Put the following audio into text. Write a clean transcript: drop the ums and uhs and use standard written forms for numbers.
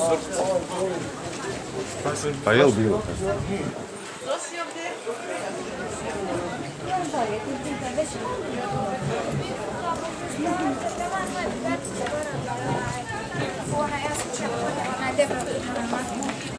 Pa je li bilo? Ona ja sam čekala na debra.